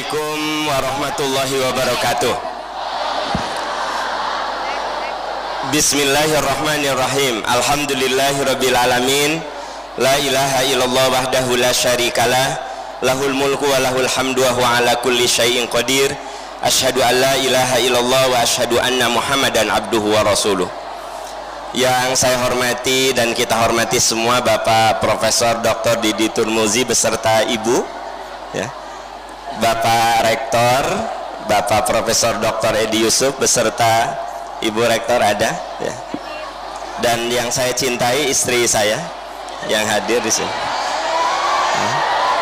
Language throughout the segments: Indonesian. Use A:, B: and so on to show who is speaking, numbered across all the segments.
A: Assalamualaikum warahmatullahi wabarakatuh. Bismillahirrahmanirrahim. Alhamdulillahirabbil alamin. La ilaha illallah wahdahu la syarikalah. Lahul mulku wa lahul hamdu wa huwa ala kulli syai'in qadir. Asyhadu an la ilaha illallah wa asyhadu anna Muhammadan abduhu wa rasuluh. Yang saya hormati dan kita hormati semua Bapak Profesor Dr. Didi Turmuzi beserta Ibu ya. Bapak Rektor, Bapak Profesor Dr. Edi Yusuf beserta Ibu Rektor ada ya. Dan yang saya cintai istri saya yang hadir di sini. Ya.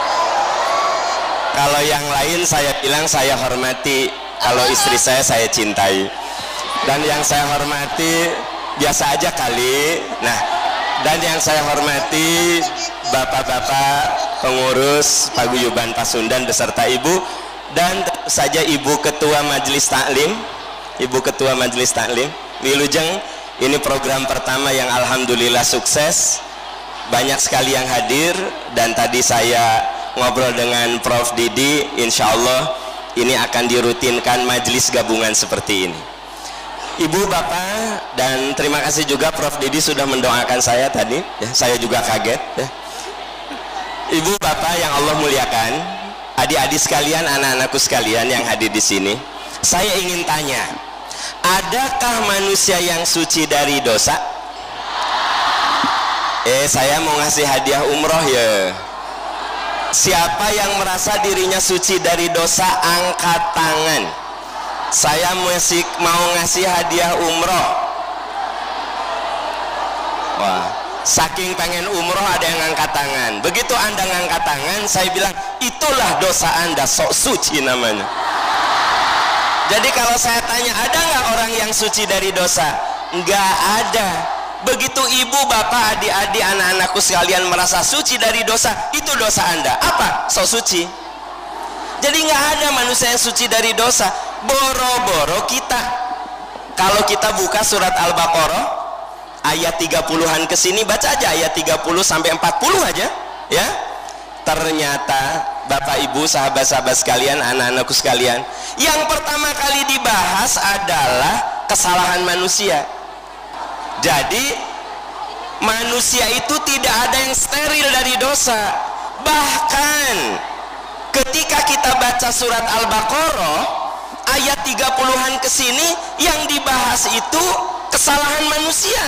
A: Kalau yang lain saya bilang saya hormati, kalau istri saya cintai. Dan yang saya hormati biasa aja kali. Nah, dan yang saya hormati bapak-bapak pengurus Paguyuban Pasundan beserta Ibu, dan tentu saja Ibu Ketua Majelis Taklim, Ibu Ketua Majelis Taklim Wilujeng. Ini program pertama yang alhamdulillah sukses, banyak sekali yang hadir, dan tadi saya ngobrol dengan Prof. Didi, insya Allah ini akan dirutinkan majelis gabungan seperti ini. Ibu, Bapak, dan terima kasih juga Prof. Didi sudah mendoakan saya tadi ya, saya juga kaget ya. Ibu, Bapak yang Allah muliakan, adik-adik sekalian, anak-anakku sekalian yang hadir di sini, saya ingin tanya, adakah manusia yang suci dari dosa? Saya mau ngasih hadiah umroh ya. Siapa yang merasa dirinya suci dari dosa, angkat tangan. Saya masih mau ngasih hadiah umroh. Wah, saking pengen umroh ada yang ngangkat tangan. Begitu Anda ngangkat tangan, saya bilang itulah dosa Anda, sok suci namanya. Jadi kalau saya tanya, ada nggak orang yang suci dari dosa? Nggak ada. Begitu Ibu, Bapak, adik-adik, anak-anakku sekalian merasa suci dari dosa, itu dosa Anda. Apa? Sok suci. Jadi nggak ada manusia yang suci dari dosa. Boro-boro kita, kalau kita buka surat Al-Baqarah ayat 30-an ke sini, baca aja ayat 30 sampai 40 aja ya. Ternyata Bapak Ibu, sahabat-sahabat sekalian, anak-anakku sekalian, yang pertama kali dibahas adalah kesalahan manusia. Jadi manusia itu tidak ada yang steril dari dosa. Bahkan ketika kita baca surat Al-Baqarah ayat 30-an ke sini, yang dibahas itu kesalahan manusia.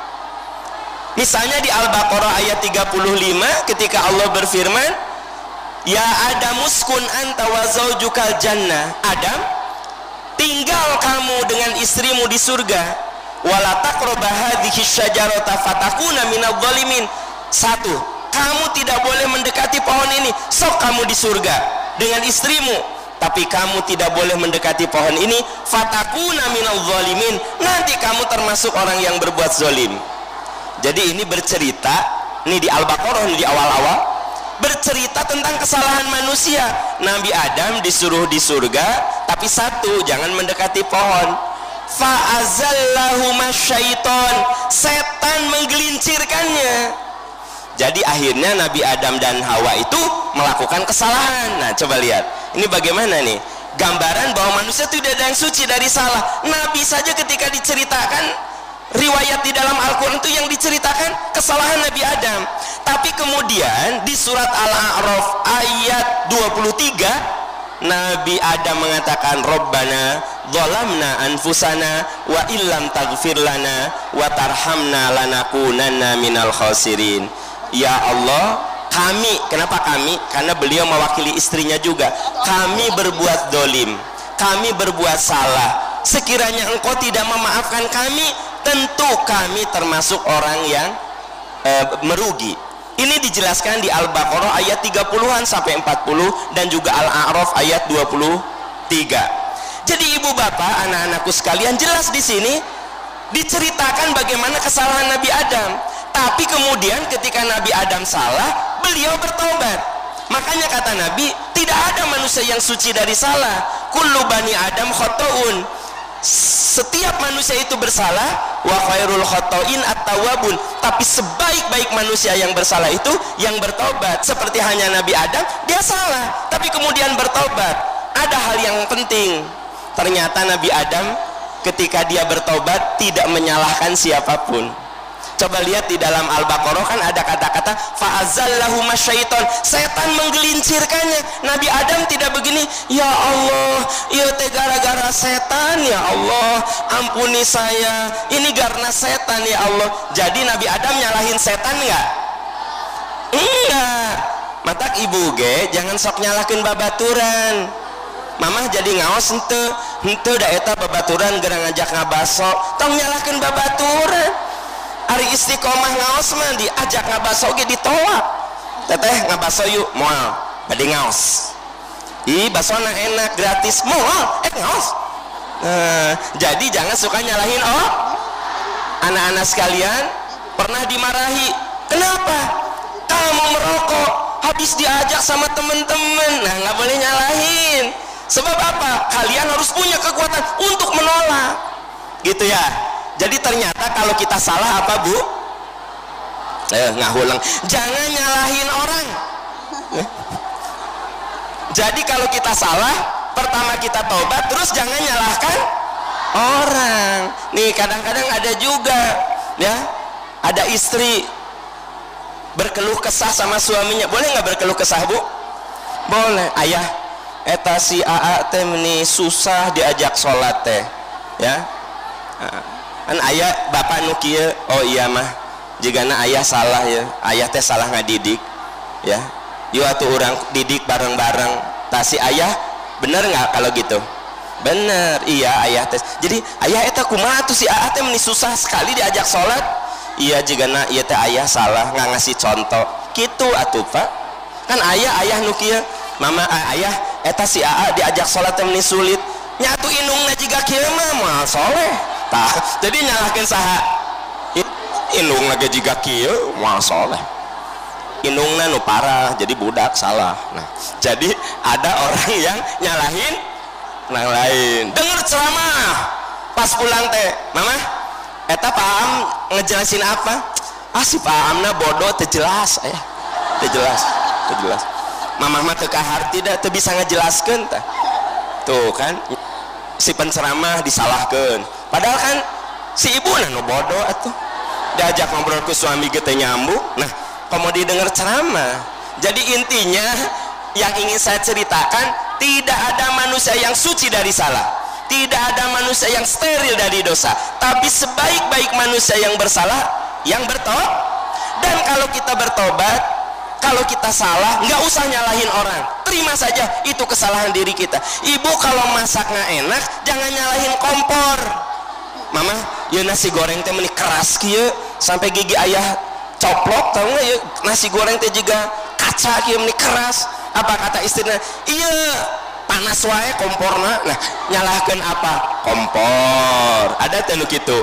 A: Misalnya di Al-Baqarah ayat 35 ketika Allah berfirman, ya Adam uskun anta wa zaujukal jannah. Adam, tinggal kamu dengan istrimu di surga. Wala taqraba hadhihi syajarata fatakuna minadh dhalimin. Satu, kamu tidak boleh mendekati pohon ini. Sok kamu di surga dengan istrimu, tapi kamu tidak boleh mendekati pohon ini, fatakuna minadh dhalimin. Nanti kamu termasuk orang yang berbuat zalim. Jadi ini bercerita, ini di Al-Baqarah, ini di awal-awal, bercerita tentang kesalahan manusia. Nabi Adam disuruh di surga, tapi satu, jangan mendekati pohon. Fa'azallahuma syaiton, setan menggelincirkannya. Jadi akhirnya Nabi Adam dan Hawa itu melakukan kesalahan. Nah, coba lihat, ini bagaimana nih gambaran bahwa manusia tidak ada yang suci dari salah. Nabi saja ketika diceritakan riwayat di dalam Al-Quran itu yang diceritakan kesalahan Nabi Adam. Tapi kemudian di surat Al-A'raf ayat 23 Nabi Adam mengatakan, Rabbana zalamna anfusana wa illam taghfir lana wa tarhamna lanakunanna minal khasirin. Ya Allah, kami, kenapa kami? Karena beliau mewakili istrinya juga. Kami berbuat dolim, kami berbuat salah. Sekiranya engkau tidak memaafkan kami, tentu kami termasuk orang yang merugi. Ini dijelaskan di Al-Baqarah ayat 30-an sampai 40 dan juga Al-A'raf ayat 23. Jadi Ibu, Bapak, anak-anakku sekalian, jelas di sini diceritakan bagaimana kesalahan Nabi Adam. Tapi kemudian ketika Nabi Adam salah, beliau bertobat. Makanya kata Nabi, tidak ada manusia yang suci dari salah. Kullu bani Adam khotoun. Setiap manusia itu bersalah, wa khairul khotoin at-tawwabun. Tapi sebaik-baik manusia yang bersalah itu yang bertobat. Seperti hanya Nabi Adam, dia salah tapi kemudian bertobat. ada hal yang penting. Ternyata Nabi Adam ketika dia bertobat tidak menyalahkan siapapun. Coba lihat di dalam Al-Baqarah kan ada kata-kata fa'azallahuma syaiton, setan menggelincirkannya. Nabi Adam tidak begini, ya Allah, iya teh gara-gara setan ya Allah, ampuni saya, ini karena setan ya Allah. Jadi Nabi Adam nyalahin setan enggak? Enggak. Matak ibu ge jangan sok nyalahin babaturan. Mamah jadi ngaos henteu da eta babaturan gerang ngajak ngabaso, tong nyalahin babaturan. Ari istiqomah ngaos mah diajak ngabaso ge ditolak. Teteh ngabaso yuk, moal bade ngaos. Ih basona enak gratis, moal ngaos. Jadi jangan suka nyalahin anak-anak sekalian. Pernah dimarahi, kenapa kamu merokok habis diajak sama temen-temen? Nah nggak boleh nyalahin. Sebab apa? Kalian harus punya kekuatan untuk menolak, gitu ya. Jadi ternyata kalau kita salah apa bu? Ngahulang. Jangan nyalahin orang. Jadi kalau kita salah, pertama kita tobat, terus jangan nyalahkan orang. Nih kadang-kadang ada juga, ya, ada istri berkeluh kesah sama suaminya. Boleh nggak berkeluh kesah bu? Boleh. Ayah, eta si AA teh meni susah diajak sholat teh, ya. Kan ayah bapak nu kieu, oh iya mah jigana ayah salah ya, ayah teh salah ngadidik ya, yuk atuh orang didik bareng-bareng. Tah si ayah bener nggak kalau gitu? Bener, iya ayah teh. Jadi ayah eta kumaha tuh si AA teh meni susah sekali diajak sholat? Iya jigana ieu teh ayah salah nggak ngasih contoh gitu atuh pak. Kan ayah nu kieu, mama ayah eta si AA diajak sholat teh meni sulit, nyatu indungna jiga kieu mah moal soleh. Tah, jadi nyalahkan saha indung lagi jika kieu moal soleh, indungna nu parah jadi budak salah. Nah jadi ada orang yang nyalahin orang lain. Dengar ceramah pas pulang teh, mama eta paham ngejelasin apa? Si pahamna bodoh terjelas ayah, terjelas mama mah teu kaharti da teu bisa ngejelaskeun tah. Tuh kan si penceramah disalahkan, padahal kan si ibu nu bodoh atuh diajak ngobrol ke suami kita nyambung. Nah kamu didengar ceramah. Jadi intinya yang ingin saya ceritakan, tidak ada manusia yang suci dari salah, tidak ada manusia yang steril dari dosa, tapi sebaik-baik manusia yang bersalah yang bertobat. Dan kalau kita bertobat, kalau kita salah, nggak usah nyalahin orang, terima saja itu kesalahan diri kita. Ibu kalau masak nggak enak, jangan nyalahin kompor. Mama, ya nasi goreng teh meni keras kieu sampai gigi ayah coplok, tahu nggak ya nasi goreng teh juga kaca kieu meni keras. Apa kata istrinya? Iya panas wae komporna. Nah nyalahkan apa? Kompor. Ada teh nu kitu.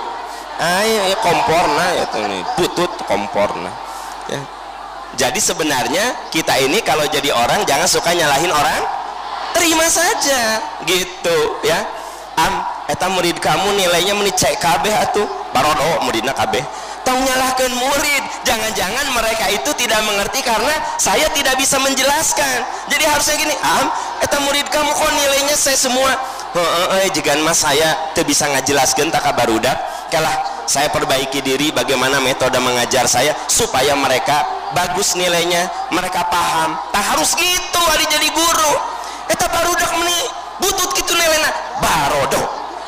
A: Ya komporna ya teh putut komporna. Ya. Jadi sebenarnya kita ini kalau jadi orang jangan suka nyalahin orang, terima saja gitu ya. Eta murid kamu nilainya meni cek kabeh atuh barodo muridna kabeh, tong nyalahkan murid. Jangan-jangan mereka itu tidak mengerti karena saya tidak bisa menjelaskan. Jadi harusnya gini, eta murid kamu kok nilainya saya semua. Jigan mas saya teu bisa ngajelaskeun tak ka barudak, kalah saya perbaiki diri bagaimana metode mengajar saya supaya mereka bagus nilainya, mereka paham. Tak harus gitu ari jadi guru. Eta barudak meni butut kitu nilainya barodo.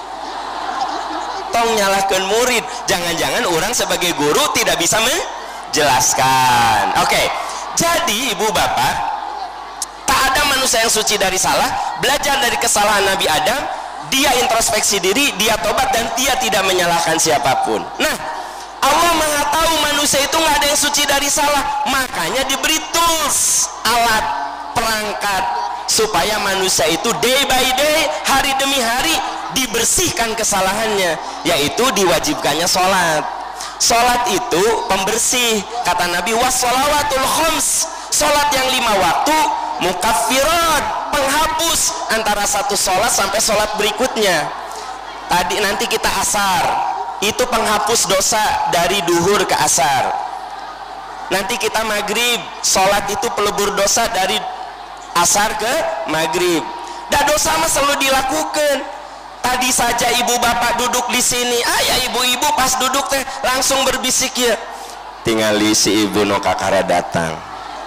A: Tong nyalahkan murid. Jangan-jangan orang sebagai guru tidak bisa menjelaskan. Oke. Jadi ibu bapak, tak ada manusia yang suci dari salah. Belajar dari kesalahan Nabi Adam, dia introspeksi diri, dia tobat dan dia tidak menyalahkan siapapun. Nah, Allah Maha tahu manusia itu nggak ada yang suci dari salah, makanya diberi tools, alat, perangkat supaya manusia itu day by day, hari demi hari dibersihkan kesalahannya, yaitu diwajibkannya sholat. Sholat itu pembersih, kata Nabi, wassalawatul khams, sholat yang 5 waktu mukaffirat, penghapus antara satu sholat sampai sholat berikutnya. Tadi nanti kita asar, itu penghapus dosa dari duhur ke asar. Nanti kita maghrib, sholat itu pelebur dosa dari asar ke maghrib. dah dosa mah selalu dilakukan. Tadi saja ibu bapak duduk di sini, ayah ibu-ibu pas duduk teh langsung berbisik ya, tingali si ibu no kakara datang,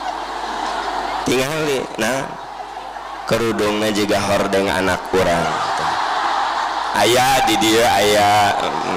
A: tingali nah kerudungnya juga hordeng anak kurang, ayah di dia ayah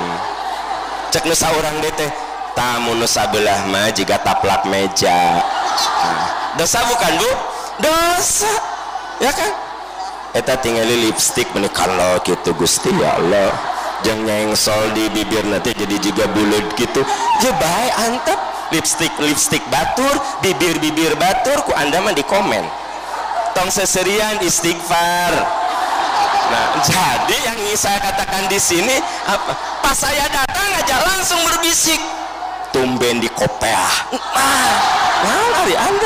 A: cek nusa orang teh tamu nusa belah mah jika taplak meja. Dosa bukan bu? Dosa ya kan? Eta tinggali lipstik menikah lo gitu Gusti ya Allah, jangan nyengsol di bibir nanti jadi juga bulat gitu ya. Baik antep lipstik batur, bibir batur, ku anda mah di komen tong seserian istighfar. Nah jadi yang ingin saya katakan di sini apa, pas saya datang aja langsung berbisik tumben di kopeah. Nah hari anda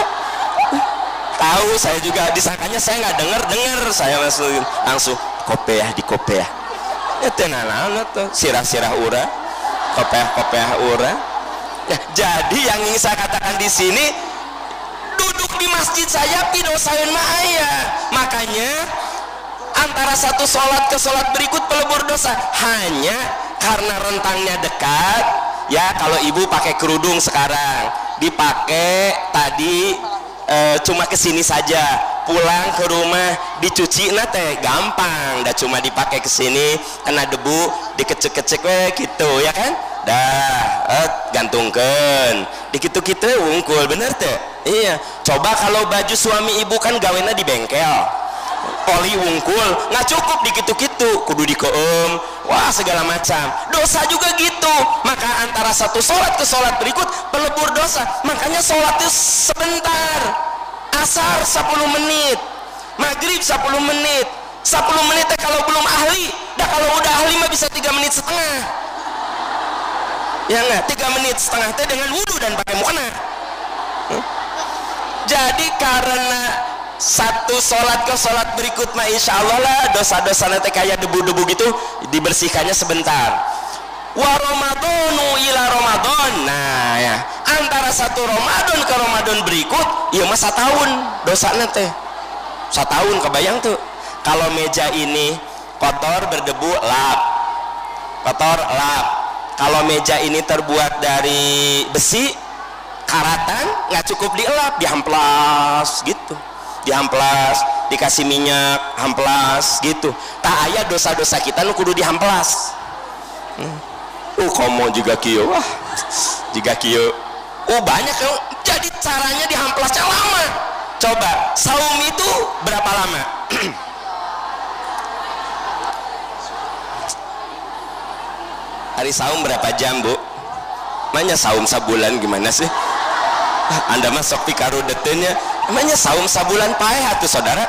A: tahu, saya juga disangkanya saya nggak dengar, saya langsung kopeah di kopeah. Itu nana tuh sirah ura, kopeah ura. Ya, jadi yang ingin saya katakan di sini, duduk di masjid saya pidosain mah ayah. Makanya antara satu sholat ke sholat berikut pelebur dosa hanya karena rentangnya dekat. Ya kalau ibu pakai kerudung sekarang dipakai tadi cuma kesini saja, pulang ke rumah dicuci nate gampang, dah cuma dipakai kesini kena debu dikecek-kecek gitu ya kan, dah gantungkan dikitu-kitu wungkul bener teh. Iya coba kalau baju suami ibu kan gawena di bengkel poli wungkul nggak cukup dikitu-kitu kudu dikeum, wah segala macam dosa juga gitu. Maka antara satu sholat ke sholat berikut pelebur dosa. Makanya sholat itu sebentar, asar 10 menit, maghrib 10 menit, 10 menit kalau belum ahli, dah kalau udah ahli mah bisa 3 menit setengah ya enggak, 3 menit setengah teh dengan wudhu dan pakai mukena. Jadi karena satu sholat ke sholat berikut mah insya Allah lah dosa-dosa nanti kayak debu-debu gitu dibersihkannya sebentar. Wa Ramadhanu ila Ramadan, nah ya antara satu Ramadan ke Ramadan berikut iya mah setahun dosa nanti setahun. Kebayang tuh kalau meja ini kotor berdebu lap, kotor lap. Kalau meja ini terbuat dari besi karatan nggak cukup dielap, diamplas gitu, diamplas dikasih minyak amplas gitu. Tak ayah dosa-dosa kita nu kudu diamplas. Komo juga kio, wah juga kio. Banyak yang jadi caranya diamplasnya lama. Coba saum itu berapa lama? Hari saum berapa jam bu? Namanya saum sabulan gimana sih? Anda masuk pikaru detenya. Namanya saum sabulan paeh atuh saudara.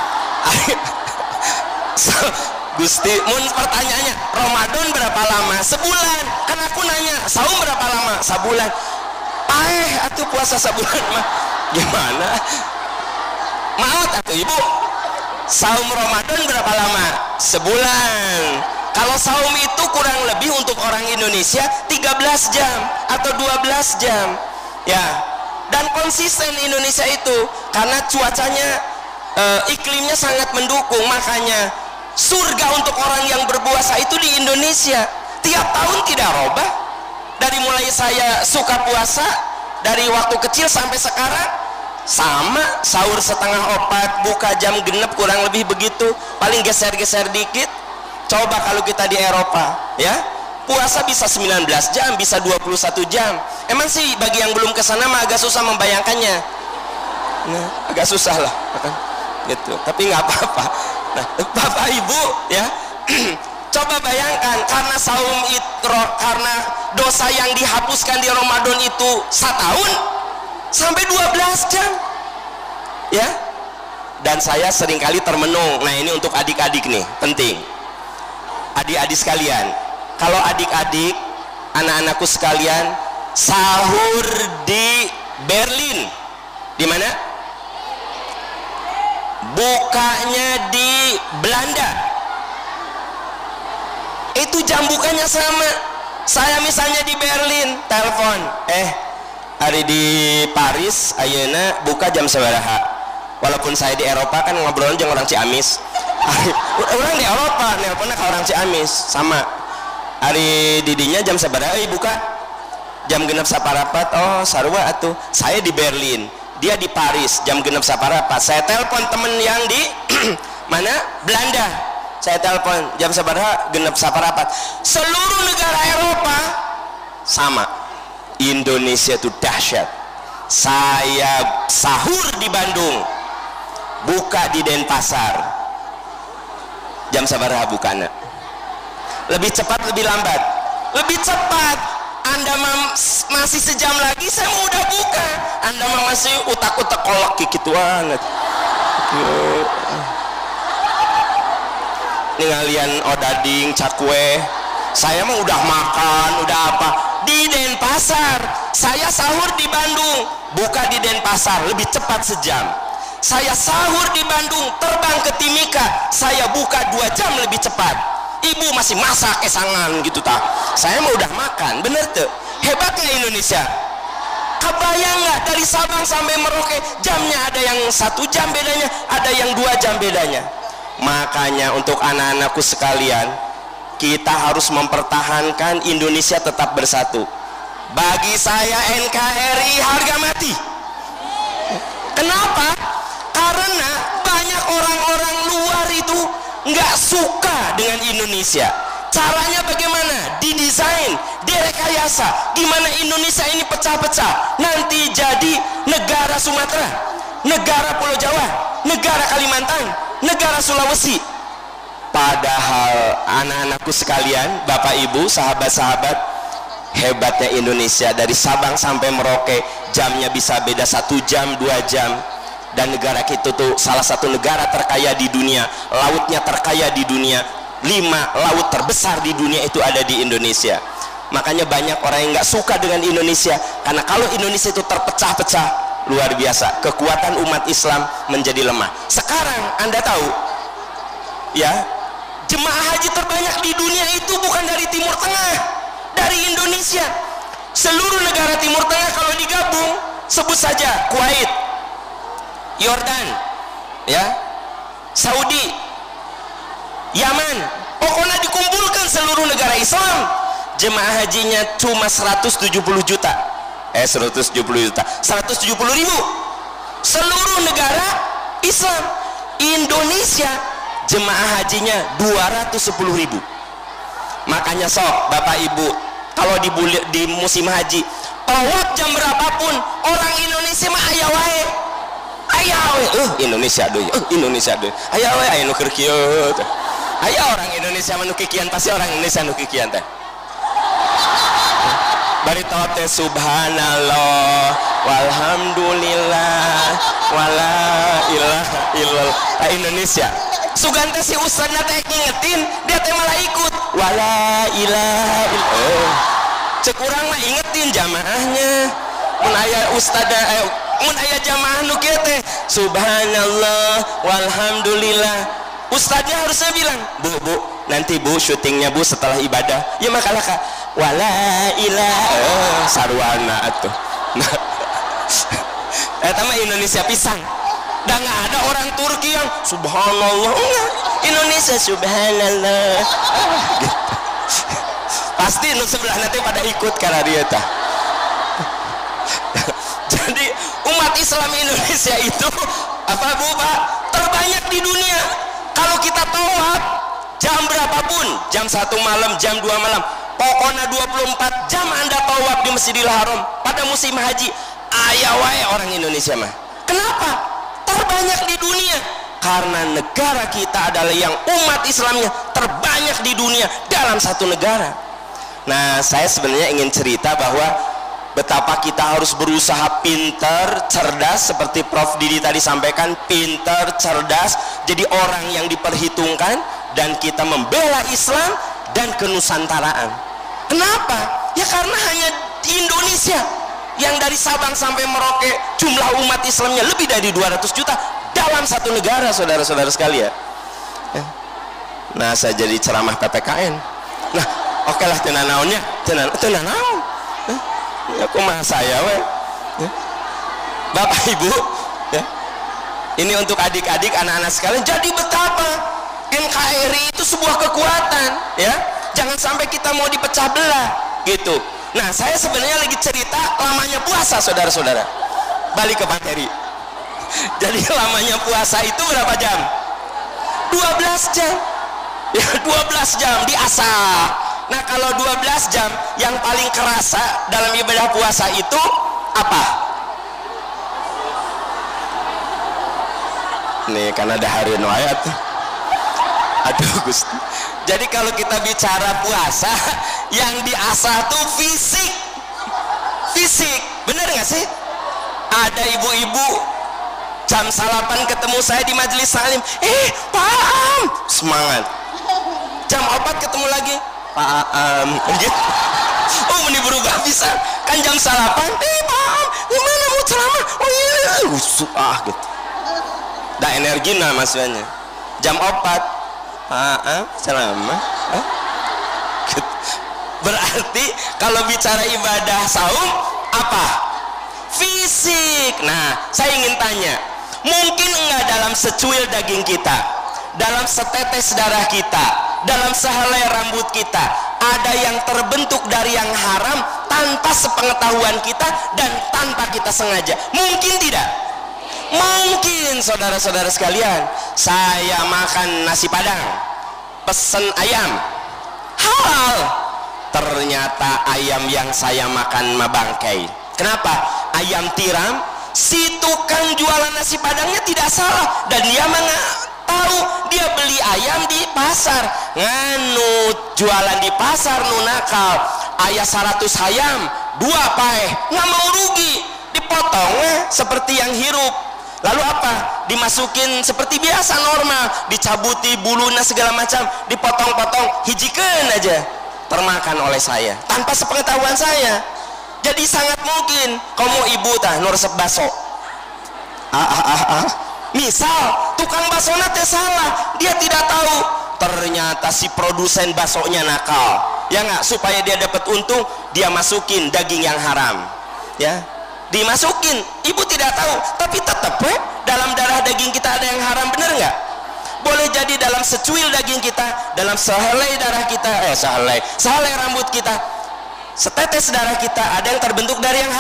A: Gusti, mun pertanyaannya Ramadan berapa lama? Sebulan. Kan aku nanya saum berapa lama? Sebulan. Paeh atuh puasa sebulan mah gimana? Maaf atuh ibu. Saum Ramadan berapa lama? Sebulan. Kalau saum itu kurang lebih untuk orang Indonesia 13 jam atau 12 jam ya. Dan konsisten Indonesia itu karena cuacanya iklimnya sangat mendukung. Makanya surga untuk orang yang berpuasa itu di Indonesia tiap tahun tidak robah. Dari mulai saya suka puasa dari waktu kecil sampai sekarang sama, sahur setengah 4, buka jam genep kurang lebih begitu, paling geser-geser dikit. Coba kalau kita di Eropa ya puasa bisa 19 jam, bisa 21 jam. Emang sih bagi yang belum kesana mah agak susah membayangkannya. Nah, agak susah lah gitu, tapi nggak apa-apa. Nah, Bapak Ibu ya coba bayangkan karena saum itu, karena dosa yang dihapuskan di Ramadan itu 1 tahun sampai 12 jam ya. Dan saya seringkali termenung. Nah ini untuk adik-adik nih penting, adik-adik sekalian, kalau adik-adik anak-anakku sekalian sahur di Berlin, di mana? Bukanya di Belanda, itu jam bukanya sama. Saya misalnya di Berlin telepon, hari di Paris ayeuna buka jam sabaraha? walaupun saya di Eropa kan ngobrol jeung orang Ciamis. Orang di Eropa nelponnya ke orang Ciamis sama. Hari didinya jam sabaraha buka? Jam 6.04. Oh sarua atuh. Saya di Berlin, dia di Paris, jam 6.04. Saya telepon temen yang di mana? Belanda. Saya telepon jam sabaraha 6.04. Seluruh negara Eropa sama. Indonesia itu dahsyat. Saya sahur di Bandung, buka di Denpasar. Jam sabaraha bukana? Lebih cepat lebih lambat? Lebih cepat. Anda masih sejam lagi saya mau udah buka, Anda masih utak-utak kolak gitu banget. Ini ngalian odading cakwe, saya mah udah makan udah apa di Denpasar. Saya sahur di Bandung, buka di Denpasar, lebih cepat sejam. Saya sahur di Bandung, terbang ke Timika, saya buka 2 jam lebih cepat. Ibu masih masak esangan gitu tak, saya mau udah makan. Bener tuh, hebatnya Indonesia. Kebayang nggak dari Sabang sampai Merauke jamnya ada yang 1 jam bedanya, ada yang 2 jam bedanya. Makanya untuk anak-anakku sekalian, kita harus mempertahankan Indonesia tetap bersatu. Bagi saya NKRI harga mati. Kenapa? Karena banyak orang-orang luar itu nggak suka dengan Indonesia. Caranya bagaimana? Didesain, direkayasa. Gimana Indonesia ini pecah-pecah, nanti jadi negara Sumatera, negara Pulau Jawa, negara Kalimantan, negara Sulawesi. Padahal anak-anakku sekalian, Bapak Ibu, sahabat-sahabat, hebatnya Indonesia dari Sabang sampai Merauke jamnya bisa beda 1 jam 2 jam. Dan negara kita tuh salah satu negara terkaya di dunia, lautnya terkaya di dunia, 5 laut terbesar di dunia itu ada di Indonesia. Makanya banyak orang yang nggak suka dengan Indonesia, karena kalau Indonesia itu terpecah-pecah, luar biasa, kekuatan umat Islam menjadi lemah. Sekarang Anda tahu ya, jemaah haji terbanyak di dunia itu bukan dari Timur Tengah, dari Indonesia. Seluruh negara Timur Tengah kalau digabung, sebut saja Kuwait, Yordan, ya, Saudi, Yaman, pokoknya dikumpulkan seluruh negara Islam, jemaah hajinya cuma 170 juta, 170 ribu. Seluruh negara Islam. Indonesia jemaah hajinya 210 ribu. Makanya sok Bapak Ibu, kalau di musim haji, tawaf jam berapapun, orang Indonesia mah aya wae. Aya we, Indonesia deui, Indonesia deui. Aya we aya nu keur kieu teh. Aya orang Indonesia mah nu kikian, pasti orang Indonesia nu kikian teh. Bari tawaf teh subhanallah walhamdulillah wala ilaha illallah. Indonesia. Sugan teh si ustadna teh ngingetin, dia teh malah ikut. Wala ilaha illallah. Cek urang mah ingetin jamaahnya. Mun aya ustadna mun aya jamaah nu kieu teh subhanallah walhamdulillah, ustadznya harusnya bilang, bu nanti bu syutingnya bu setelah ibadah ya makalah kak wala ilaha sarwana atuh. Nah eta mah Indonesia pisang. Dan nggak ada orang Turki yang subhanallah, enggak, Indonesia subhanallah gitu. Pasti nu sebelah nanti pada ikut karena dia tah. Jadi umat Islam Indonesia itu apa Bu Pak terbanyak di dunia. Kalau kita tawaf jam berapapun, jam 1 malam, jam 2 malam, pokoknya 24 jam Anda tawaf di Masjidil Haram pada musim haji, aya wae orang Indonesia mah. Kenapa? Terbanyak di dunia. Karena negara kita adalah yang umat Islamnya terbanyak di dunia dalam satu negara. Nah, saya sebenarnya ingin cerita bahwa betapa kita harus berusaha pintar, cerdas, seperti Prof. Didi tadi sampaikan, pintar, cerdas, jadi orang yang diperhitungkan, dan kita membela Islam dan kenusantaraan. Kenapa? Ya karena hanya di Indonesia yang dari Sabang sampai Merauke jumlah umat Islamnya lebih dari 200 juta dalam satu negara, saudara-saudara sekalian. Nah, saya jadi ceramah PPKN. Nah, oke lah, tenan naonnya, tenan naon. Aku mah saya we. Bapak Ibu, ya. Ini untuk adik-adik, anak-anak sekalian. Jadi betapa NKRI itu sebuah kekuatan, ya. Jangan sampai kita mau dipecah belah, gitu. Nah, saya sebenarnya lagi cerita lamanya puasa, saudara-saudara. Balik ke materi. Jadi lamanya puasa itu berapa jam? 12 jam. Ya, 12 jam diasah. Nah, kalau 12 jam yang paling kerasa dalam ibadah puasa itu apa? Nih, karena ada hari ayat. Aduh Gusti. Jadi kalau kita bicara puasa, yang diasah tuh fisik. Fisik, bener nggak sih? Ada ibu-ibu jam salapan ketemu saya di majelis salim, Pak Am, semangat. Jam 4 ketemu lagi, Pak Am, gitu. Oh, ini berubah bisa. Kan jam salapan, Pak Am, gimana mau ceramah? Oh iya, gitu. Dah energi nah maksudnya. Jam 4, Pak Am, ceramah. Gitu. Berarti kalau bicara ibadah saum apa? Fisik. Nah, saya ingin tanya, mungkin enggak dalam secuil daging kita, dalam setetes darah kita, dalam sehelai rambut kita ada yang terbentuk dari yang haram tanpa sepengetahuan kita dan tanpa kita sengaja? Mungkin tidak? Mungkin, saudara-saudara sekalian. Saya makan nasi padang, pesen ayam halal, ternyata ayam yang saya makan mabangkai. Kenapa? Ayam tiram. Si tukang jualan nasi padangnya tidak salah, dan dia tahu, dia beli ayam di pasar, nganut jualan di pasar nunakal. Ayah 100 ayam 2 paeh, nggak mau rugi, dipotongnya seperti yang hirup. Lalu apa? Dimasukin seperti biasa normal, dicabuti bulunya segala macam, dipotong-potong, hijikeun aja, termakan oleh saya tanpa sepengetahuan saya. Jadi sangat mungkin kamu ibu tah nu resep baso. Misal tukang baso teh salah, dia tidak tahu, ternyata si produsen basonya nakal, ya nggak, supaya dia dapat untung dia masukin daging yang haram, ya dimasukin, ibu tidak tahu, tapi tetap dalam darah daging kita ada yang haram, bener nggak? Boleh jadi dalam secuil daging kita, dalam sehelai darah kita, sehelai rambut kita, setetes darah kita ada yang terbentuk dari yang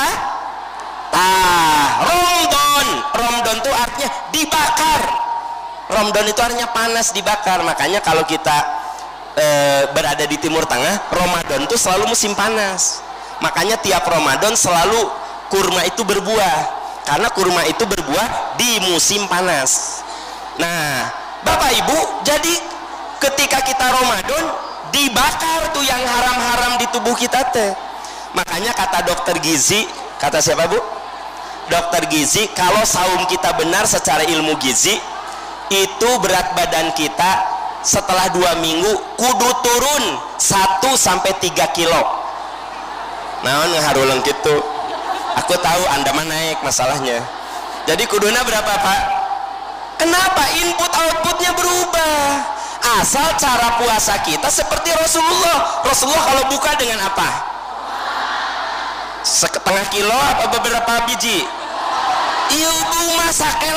A: Romdon itu artinya dibakar. Romdon itu artinya panas, dibakar. Makanya kalau kita berada di Timur Tengah, Ramadan itu selalu musim panas. Makanya tiap Ramadan selalu kurma itu berbuah, karena kurma itu berbuah di musim panas. Nah, Bapak Ibu, jadi ketika kita Ramadan dibakar tuh yang haram-haram di tubuh kita teh. Makanya kata dokter gizi, kata siapa Bu? Dokter gizi, kalau saum kita benar secara ilmu gizi, itu berat badan kita setelah 2 minggu kudu turun 1-3 kilo. Nah, ngaharuleung gitu. Aku tahu Anda mah naik masalahnya. Jadi kuduna berapa Pak? Kenapa? Input outputnya berubah. Asal cara puasa kita seperti Rasulullah. Rasulullah kalau buka dengan apa? Setengah kilo apa beberapa biji? Ibu mah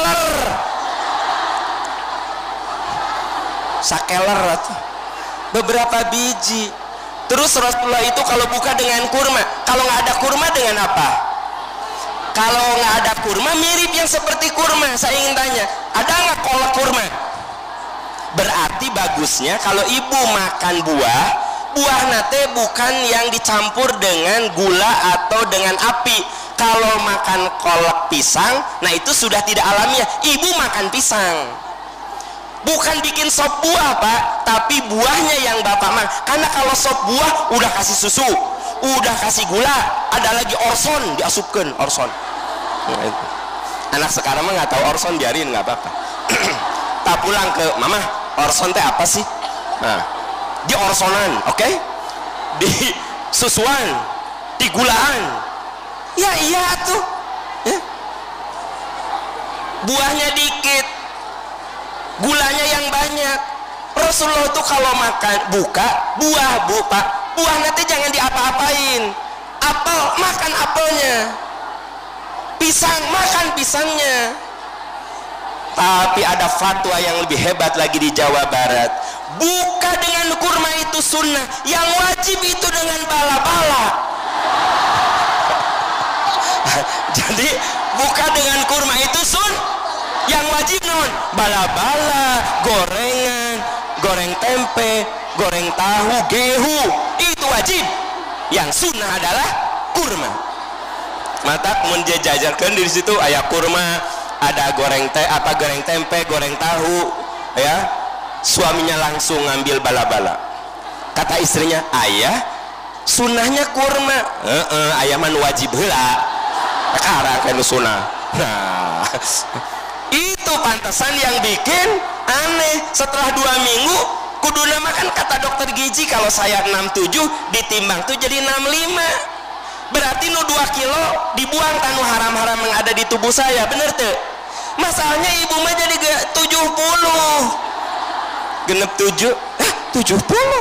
A: sakeler beberapa biji. Terus Rasulullah itu kalau buka dengan kurma. Kalau nggak ada kurma dengan apa? Kalau nggak ada kurma mirip yang seperti kurma. Saya ingin tanya, ada nggak kolak kurma? Berarti bagusnya kalau ibu makan buah nate bukan yang dicampur dengan gula atau dengan api. Kalau makan kolak pisang, nah itu sudah tidak alamiah. Ibu makan pisang, bukan bikin sop buah Pak, tapi buahnya yang Bapak makan. Karena kalau sop buah udah kasih susu, udah kasih gula, ada lagi orson, diasupkan orson. Nah, itu. Anak sekarang mah nggak tahu orson, biarin nggak apa-apa. Tak pulang ke mama, orson teh apa sih? Nah, di orsonan, oke? Di susuan, di gulaan. Ya iya tuh, ya. Buahnya dikit, gulanya yang banyak. Rasulullah tuh kalau makan buka buah Pak, buah nanti jangan diapa-apain. Apel, makan apelnya. Pisang, makan pisangnya. Tapi ada fatwa yang lebih hebat lagi di Jawa Barat. Buka dengan kurma itu sunnah, yang wajib itu dengan bala-bala. Jadi buka dengan kurma itu yang wajib non bala-bala, gorengan, goreng tempe, goreng tahu, gehu, itu wajib. Yang sunnah adalah kurma. Mata menjajarkan di situ ayah kurma, ada goreng goreng tempe, goreng tahu, ya. Suaminya langsung ngambil bala-bala. Kata istrinya, ayah sunnahnya kurma. Ayah man wajib heula. Sekarang kan sunnah. Nah, itu pantesan yang bikin aneh. Setelah 2 minggu kuduna makan, kata dokter gizi kalau saya 67 ditimbang tuh jadi 65. Berarti nu 2 kilo dibuang tanu haram-haram yang ada di tubuh saya, bener tuh? Masalahnya ibu mah jadi 70 genep 7 70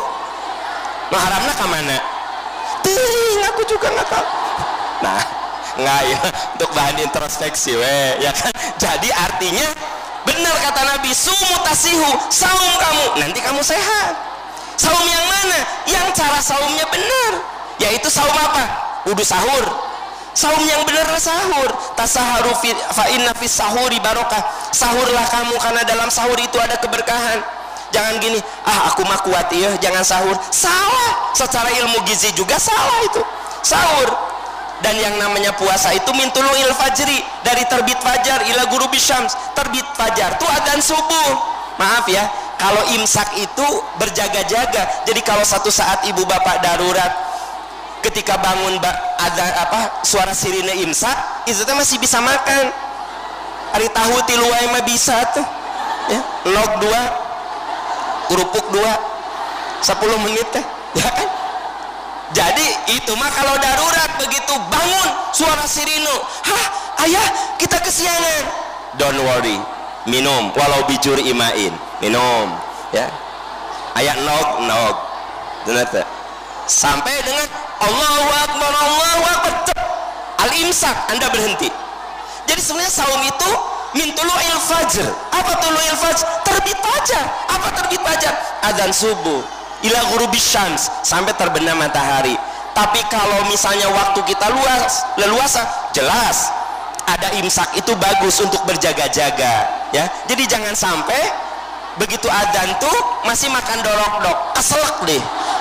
A: nah haramnya kemana? Ting, aku juga nggak tahu. Nah nggak ya, untuk bahan introspeksi ya kan. Jadi artinya benar kata Nabi, sumu tasihu, saum kamu nanti kamu sehat. Saum yang mana? Yang cara saumnya benar, yaitu saum apa? Wudu sahur. Saum yang benar sahur. Tasaharu fa inna fis sahuri barokah. Sahurlah kamu karena dalam sahur itu ada keberkahan. Jangan gini, aku mah kuat ya, jangan sahur. Salah, secara ilmu gizi juga salah itu sahur. Dan yang namanya puasa itu min tulu'il fajri, dari terbit fajar ila ghurubi syams. Terbit fajar itu adzan subuh. Maaf ya, kalau imsak itu berjaga-jaga. Jadi kalau satu saat ibu bapak darurat, ketika bangun ada suara sirine imsak, itu masih bisa makan. Hari tahu tiluai mah bisa tuh ya, log 2 kerupuk 2 10 menit teh ya kan. Jadi itu mah kalau darurat, begitu bangun suara sirine, ayah kita kesiangan, don't worry, minum walau bijur imain, minum ya, ayat nog sampai dengan Allahu Akbar al-imsak, Anda berhenti. Jadi sebenarnya saum itu min tulu'il fajr. Apa tulu'il fajr? Terbit fajar. Apa terbit fajar? Adzan subuh ila ghurubi syams, sampai terbenam matahari. Tapi kalau misalnya waktu kita leluasa, jelas ada imsak itu bagus untuk berjaga-jaga ya. Jadi jangan sampai begitu adzan tuh masih makan dorok-dok, keselak deh.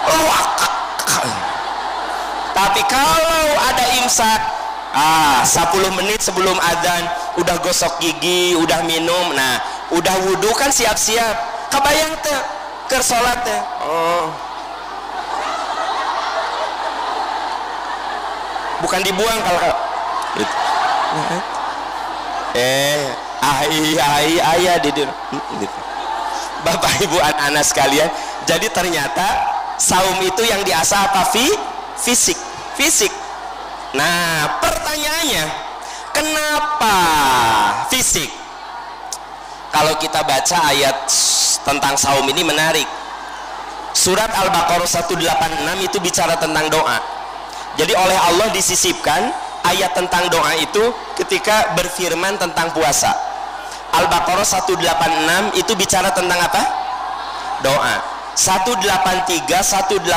A: Tapi kalau ada imsak 10 menit sebelum adzan udah gosok gigi, udah minum, nah udah wudhu kan siap-siap, kebayang teh ke sholat teh. Bukan dibuang kalau gitu. Ayah di gitu. Bapak ibu anak-anak sekalian, jadi ternyata saum itu yang diasah apa? Fisik. Nah pertanyaannya, kenapa fisik? Kalau kita baca ayat tentang saum ini menarik. Surat Al-Baqarah 186 itu bicara tentang doa. Jadi oleh Allah disisipkan ayat tentang doa itu ketika berfirman tentang puasa. Al-Baqarah 186 itu bicara tentang apa? Doa. 183, 184,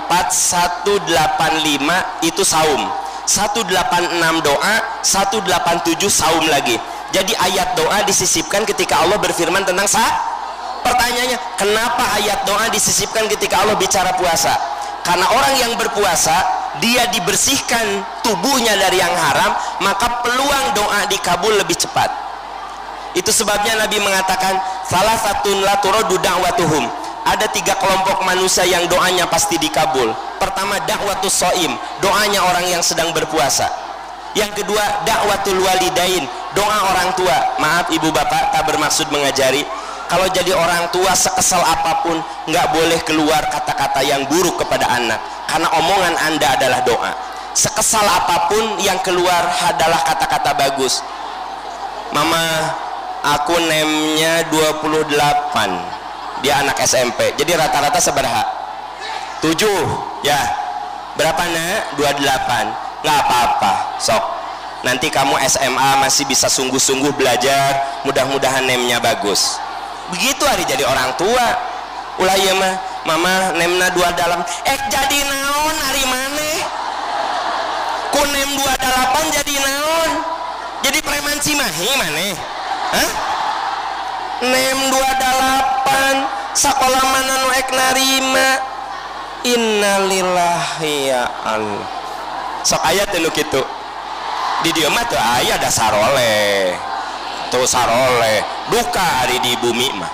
A: 185 itu saum. 186 doa, 187 saum lagi. Jadi ayat doa disisipkan ketika Allah berfirman tentang pertanyaannya, kenapa ayat doa disisipkan ketika Allah bicara puasa? Karena orang yang berpuasa, dia dibersihkan tubuhnya dari yang haram, maka peluang doa dikabul lebih cepat. Itu sebabnya Nabi mengatakan, salah satu la turadu da'watuhum. Ada 3 kelompok manusia yang doanya pasti dikabul. Pertama, da'watus shaim, doanya orang yang sedang berpuasa. Yang kedua, da'watul walidain, doa orang tua. Maaf ibu bapak, tak bermaksud mengajari. Kalau jadi orang tua sekesal apapun, nggak boleh keluar kata-kata yang buruk kepada anak, karena omongan Anda adalah doa. Sekesal apapun yang keluar adalah kata-kata bagus. Mama, aku nemnya 28, dia anak SMP, jadi rata-rata seberapa? 7 ya. Berapa nak? 28. Nggak apa-apa, sok nanti kamu SMA masih bisa sungguh-sungguh belajar, mudah-mudahan nemnya bagus. Begitu hari jadi orang tua. Ulah ieu mah mama nemna 2 dalam jadi naon hari maneh ku nem 28 jadi naon, jadi preman Cimahi maneh, hah? Nem 28 sakola mana nu ek narima. Innalillahi ya Allah. Sok aya teh nu kitu di dieu mah teu aya da saroleh, tuh saroleh duka hari di bumi mah.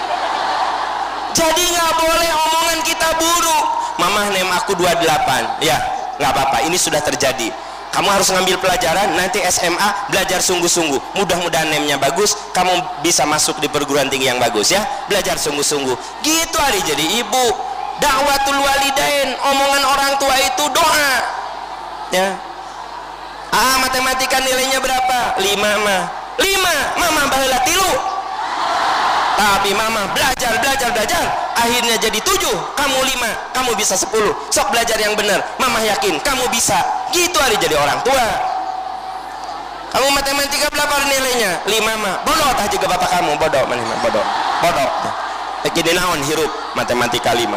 A: Jadi nggak boleh omongan kita buruk. Mamah nem aku 28, ya nggak apa-apa, ini sudah terjadi. Kamu harus ngambil pelajaran, nanti SMA belajar sungguh-sungguh, mudah-mudahan nemnya bagus, kamu bisa masuk di perguruan tinggi yang bagus ya, belajar sungguh-sungguh. Gitu hari jadi ibu. Dakwatul walidain, omongan orang tua itu doa ya. Matematika nilainya berapa? 5 mah 5, mama baheula 3. Tapi mama belajar, akhirnya jadi 7, kamu 5, kamu bisa 10. Sok belajar yang benar, mama yakin kamu bisa. Gitu hari jadi orang tua. Kamu matematika berapa nilainya? 5 mah bodoh tah juga bapak kamu, bodoh mana bodoh. Begini naon hirup matematika 5.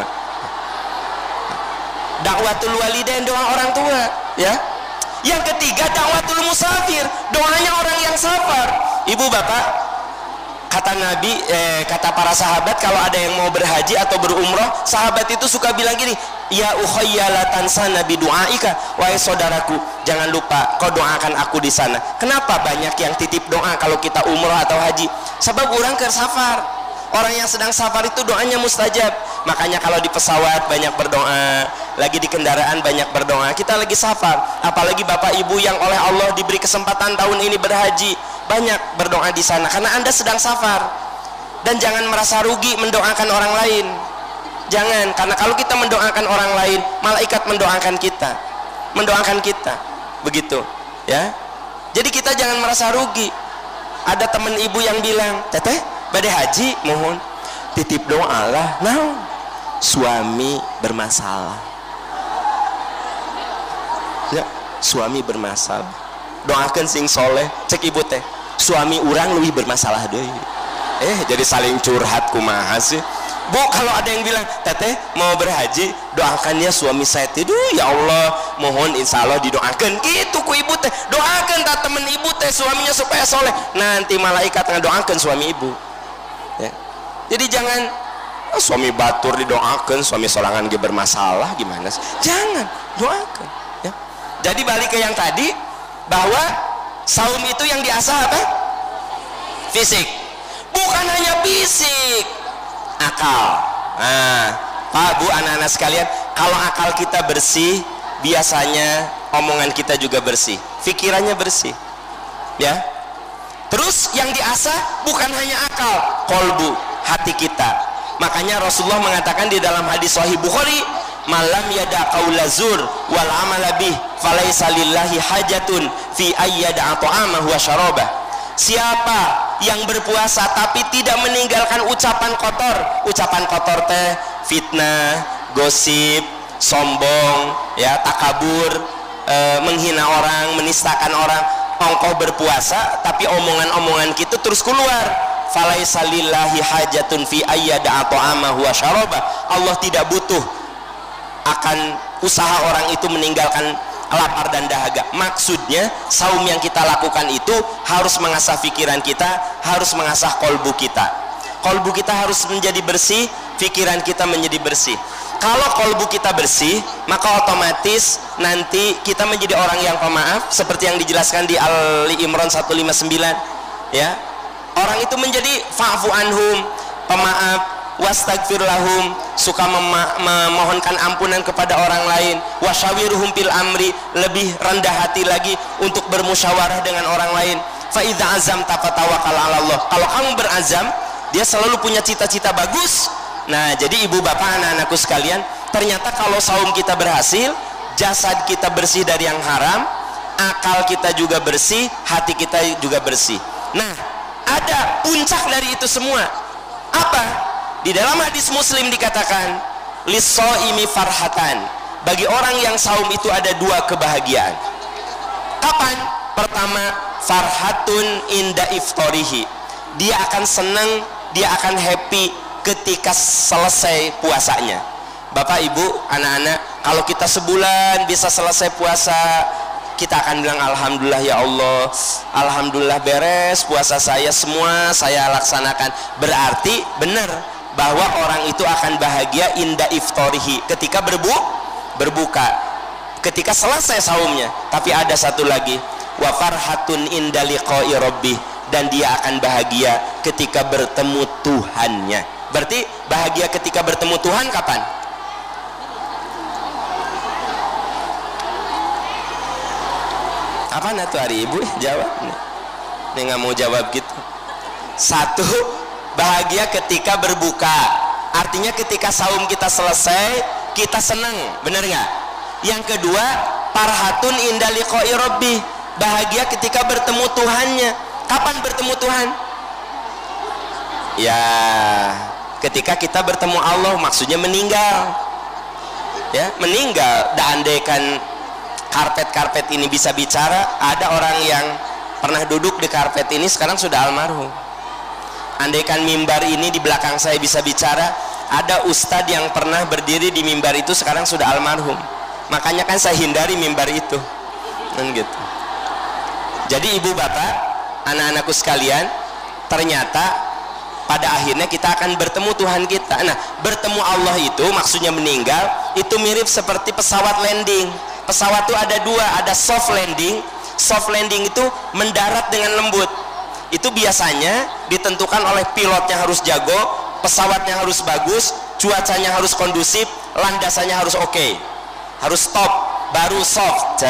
A: Dakwatul walidain, doa orang tua ya. Yang ketiga dakwatul musafir, doanya orang yang safar. Ibu bapak, kata Nabi, kata para sahabat, kalau ada yang mau berhaji atau berumroh, sahabat itu suka bilang gini, ya ukhayya la tansana bi du'aika, wahai saudaraku jangan lupa kau doakan aku di sana. Kenapa banyak yang titip doa kalau kita umroh atau haji? Sebab orang ke safar. Orang yang sedang safar itu doanya mustajab. Makanya kalau di pesawat banyak berdoa, lagi di kendaraan banyak berdoa. Kita lagi safar, apalagi bapak ibu yang oleh Allah diberi kesempatan tahun ini berhaji, banyak berdoa di sana karena Anda sedang safar. Dan jangan merasa rugi mendoakan orang lain. Jangan, karena kalau kita mendoakan orang lain, malaikat mendoakan kita. Begitu, ya. Jadi kita jangan merasa rugi. Ada teman ibu yang bilang, "Teteh, bade haji, mohon titip doa lah." Nah, suami bermasalah. Ya, suami bermasalah. Doakan sing soleh, cek ibu teh. Suami orang lebih bermasalah deh. Jadi saling curhat kumaha sih. Bu, kalau ada yang bilang, "Teteh mau berhaji, doakannya suami saya." Tidur, ya Allah, mohon insya Allah didoakan. Gitu ku ibu teh, doakan tak temen ibu teh suaminya supaya soleh. Nanti malaikat ngedoakan suami ibu. Ya. Jadi jangan suami batur didoakan, suami sorangan ge bermasalah gimana sih? Jangan, doakan. Ya. Jadi balik ke yang tadi, bahwa saum itu yang diasah apa? Fisik. Bukan hanya fisik, akal. Nah, Pak Bu, anak-anak sekalian, kalau akal kita bersih, biasanya omongan kita juga bersih, pikirannya bersih, ya. Terus yang diasah bukan hanya akal, kolbu, hati kita. Makanya Rasulullah mengatakan di dalam hadis Sahih Bukhari, malam yada qaula zur wal amala bih falaisa lillahi hajatun fi ayyada ta'amahu wa syarabah. Siapa yang berpuasa tapi tidak meninggalkan ucapan kotor teh fitnah, gosip, sombong, ya, takabur, menghina orang, menistakan orang. Engkau berpuasa tapi omongan-omongan kita terus keluar. Falaisa lillahi hajatun fi ayyada ta'amahu wa syarabah. Allah tidak butuh akan usaha orang itu meninggalkan lapar dan dahaga. Maksudnya saum yang kita lakukan itu harus mengasah pikiran kita, harus mengasah kolbu kita. Kolbu kita harus menjadi bersih, pikiran kita menjadi bersih. Kalau kolbu kita bersih, maka otomatis nanti kita menjadi orang yang pemaaf, seperti yang dijelaskan di Ali Imran 159, ya. Orang itu menjadi fa'fu anhum, pemaaf, wastagfir lahum, suka memohonkan ampunan kepada orang lain, wasyawiruhum fil amri, lebih rendah hati lagi untuk bermusyawarah dengan orang lain. Fa idza azamta fatawakkal 'ala Allah. Kalau kamu berazam, dia selalu punya cita-cita bagus. Nah, jadi ibu bapak anak-anakku sekalian, ternyata kalau saum kita berhasil, jasad kita bersih dari yang haram, akal kita juga bersih, hati kita juga bersih. Nah, ada puncak dari itu semua. Apa? Di dalam hadis Muslim dikatakan, lis-shaimi farhatan. Bagi orang yang saum itu ada 2 kebahagiaan. Kapan? Pertama, farhatun inda iftarihi, dia akan senang, dia akan happy ketika selesai puasanya. Bapak ibu anak-anak, kalau kita sebulan bisa selesai puasa, kita akan bilang alhamdulillah ya Allah, alhamdulillah beres puasa saya, semua saya laksanakan. Berarti benar bahwa orang itu akan bahagia inda iftarihi, ketika berbuka, ketika selesai saumnya. Tapi ada satu lagi, wa farhatun inda liqa'i rabbih, dan dia akan bahagia ketika bertemu Tuhannya. Berarti bahagia ketika bertemu Tuhan kapan? Kapan itu hari ibu? Jawab nih. Nih nggak mau jawab gitu. Satu, bahagia ketika berbuka, artinya ketika saum kita selesai kita senang, benar nggak? Yang kedua, farhatun inda liqa'i rabbih, bahagia ketika bertemu Tuhannya. Kapan bertemu Tuhan? Ya, ketika kita bertemu Allah, maksudnya meninggal. Ya, meninggal. Dan andaikan karpet-karpet ini bisa bicara, ada orang yang pernah duduk di karpet ini sekarang sudah almarhum. Andaikan mimbar ini di belakang saya bisa bicara, ada ustadz yang pernah berdiri di mimbar itu sekarang sudah almarhum. Makanya kan saya hindari mimbar itu kan gitu. Jadi ibu bapak, anak-anakku sekalian, ternyata pada akhirnya kita akan bertemu Tuhan kita. Nah, bertemu Allah itu maksudnya meninggal, itu mirip seperti pesawat landing. Pesawat itu ada dua, ada soft landing. Soft landing itu mendarat dengan lembut. Itu biasanya ditentukan oleh pilotnya harus jago, pesawatnya harus bagus, cuacanya harus kondusif, landasannya harus oke, harus stop, baru soft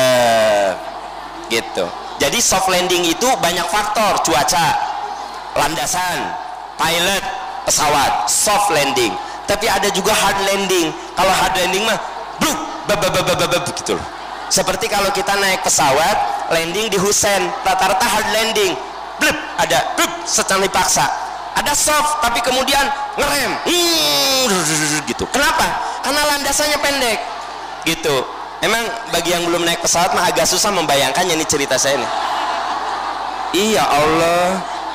A: gitu. Jadi soft landing itu banyak faktor, cuaca, landasan, pilot, pesawat, soft landing. Tapi ada juga hard landing. Kalau hard landing mah bluk, begitu. Seperti kalau kita naik pesawat landing di Husein, rata-rata hard landing, blip, ada blip, secara dipaksa. Ada soft tapi kemudian ngerem gitu. Kenapa? Karena landasannya pendek gitu. Emang bagi yang belum naik pesawat mah agak susah membayangkannya nih cerita saya nih. Iya Allah,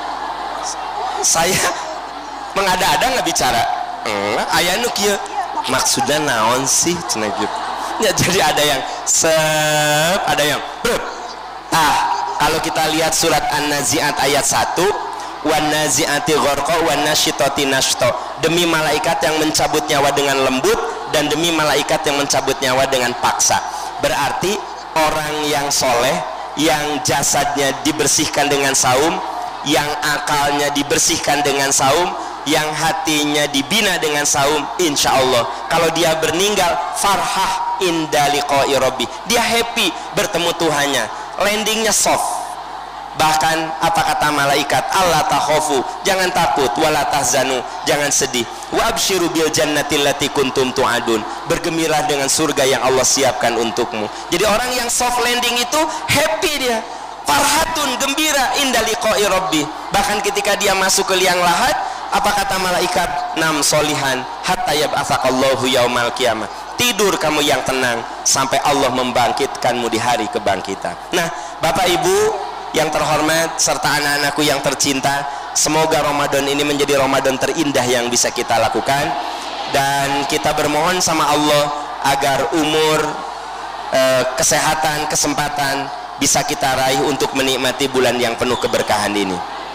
A: saya mengada-ada nggak bicara. Ayah nu kieu maksudnya naon sih cenah gitu. Ya, jadi ada yang sep, ada yang brep. Kalau kita lihat surat An-Nazi'at ayat 1, wan nazi'ati gharqa wan nasyitati nashta, demi malaikat yang mencabut nyawa dengan lembut dan demi malaikat yang mencabut nyawa dengan paksa. Berarti orang yang soleh, yang jasadnya dibersihkan dengan saum, yang akalnya dibersihkan dengan saum, yang hatinya dibina dengan saum, insya Allah kalau dia meninggal farhah inda liqa'i rabbi, dia happy bertemu Tuhannya, landingnya soft. Bahkan apa kata malaikat, Allah takhafu, jangan takut, wala tahzanu, jangan sedih, wa absyiru bil jannati allati kuntum tu'adun, bergembira dengan surga yang Allah siapkan untukmu. Jadi orang yang soft landing itu happy, dia farhatun, gembira inda liqa'i rabbi. Bahkan ketika dia masuk ke liang lahat, apa kata malaikat, nam solihan hatta yab'atsakallahu yaumal qiyamah, tidur kamu yang tenang sampai Allah membangkitkanmu di hari kebangkitan. Nah, Bapak Ibu yang terhormat serta anak-anakku yang tercinta, semoga Ramadan ini menjadi Ramadan terindah yang bisa kita lakukan, dan kita bermohon sama Allah agar umur, kesehatan, kesempatan bisa kita raih untuk menikmati bulan yang penuh keberkahan ini.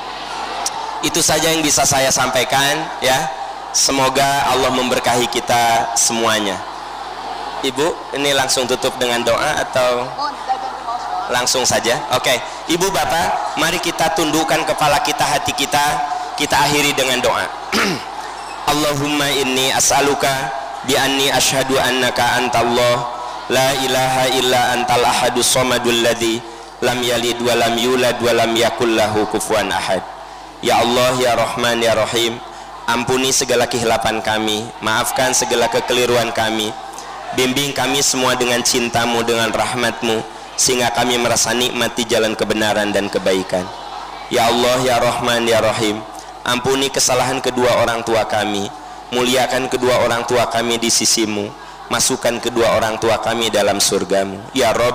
A: Itu saja yang bisa saya sampaikan ya. Semoga Allah memberkahi kita semuanya. Ibu, ini langsung tutup dengan doa atau langsung saja? Oke. Ibu bapak, mari kita tundukkan kepala kita, hati kita, kita akhiri dengan doa. Allahumma inni as'aluka bi anni asyhadu annaka antallah la ilaha illa antal ahadus samadul ladzi lam yalid wa lam yulad wa lam yakul lahu kufuwan ahad. Ya Allah, ya Rahman, ya Rahim, ampuni segala kehilapan kami, maafkan segala kekeliruan kami, bimbing kami semua dengan cintamu, dengan rahmatmu, sehingga kami merasa nikmati jalan kebenaran dan kebaikan. Ya Allah, ya Rahman, ya Rahim, ampuni kesalahan kedua orang tua kami, muliakan kedua orang tua kami di sisimu, masukkan kedua orang tua kami dalam surgamu. Ya Rabb,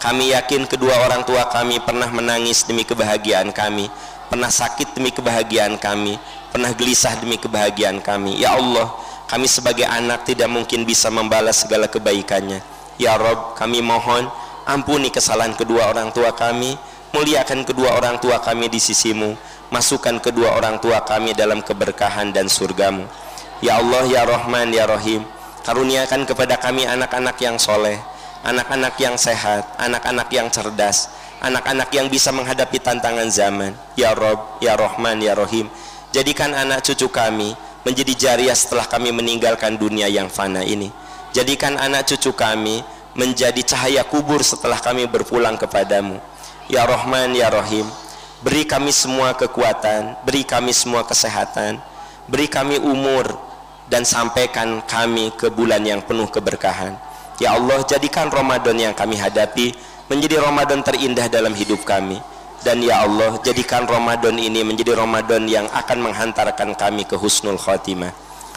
A: Kami yakin kedua orang tua kami pernah menangis demi kebahagiaan kami, pernah sakit demi kebahagiaan kami, pernah gelisah demi kebahagiaan kami. Ya Allah, kami sebagai anak tidak mungkin bisa membalas segala kebaikannya. Ya Rabb, kami mohon ampuni kesalahan kedua orang tua kami, muliakan kedua orang tua kami di sisimu, masukkan kedua orang tua kami dalam keberkahan dan surgamu. Ya Allah, ya Rahman, ya Rahim, karuniakan kepada kami anak-anak yang soleh, anak-anak yang sehat, anak-anak yang cerdas, anak-anak yang bisa menghadapi tantangan zaman. Ya Rabb, ya Rahman, ya Rahim, jadikan anak cucu kami menjadi jariah setelah kami meninggalkan dunia yang fana ini. Jadikan anak cucu kami menjadi cahaya kubur setelah kami berpulang kepadamu. Ya Rahman, ya Rahim, beri kami semua kekuatan, beri kami semua kesehatan, beri kami umur, dan sampaikan kami ke bulan yang penuh keberkahan. Ya Allah, jadikan Ramadan yang kami hadapi menjadi Ramadan terindah dalam hidup kami. Dan ya Allah, jadikan Ramadan ini menjadi Ramadan yang akan menghantarkan kami ke husnul khotimah.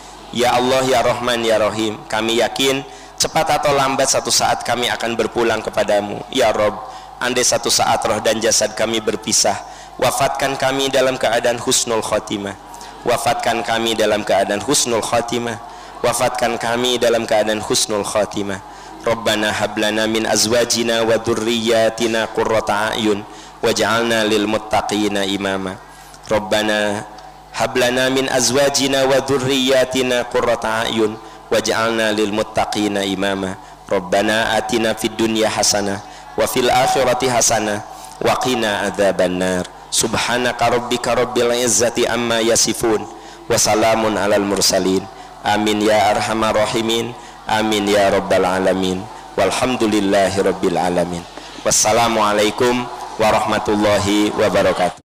A: Ya Allah, ya Rahman, ya Rahim, kami yakin cepat atau lambat satu saat kami akan berpulang kepadamu. Ya Rabb, andai satu saat roh dan jasad kami berpisah, wafatkan kami dalam keadaan husnul khotimah. Wafatkan kami dalam keadaan husnul khotimah. Wafatkan kami dalam keadaan husnul khotimah. Rabbana hablana min azwajina wa dhurriyyatina qurrata a'yun waj'alna lil muttaqina imama. Rabbana hablana min azwajina wa dhurriyyatina qurrata a'yun waj'alna lil muttaqina imama. Rabbana atina fid dunya hasanah wa fil akhirati hasanah wa qina adzabannar. Subhanaka rabbika rabbil izzati amma yasifun wa salamun alal mursalin. Amin ya arhamar rahimin. Amin ya rabbal alamin. Walhamdulillahi rabbil alamin. Wassalamualaikum warahmatullahi wabarakatuh.